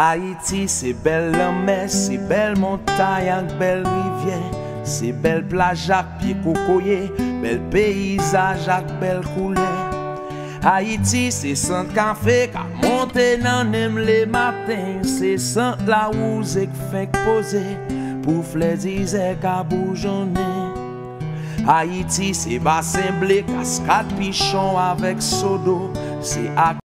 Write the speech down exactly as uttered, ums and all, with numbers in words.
Haïti, c'est belle la mer, c'est belle montagne avec belle rivière, c'est belle plage avec pied cocoyer, belle paysage avec belle couleur. Haïti, c'est sans café qu'a monté dans nem les matins, c'est sans la rouse qui fait poser pour fléziser qu'a bourgeonner. Haïti, c'est bassin blé, cascade pichon avec sodo, c'est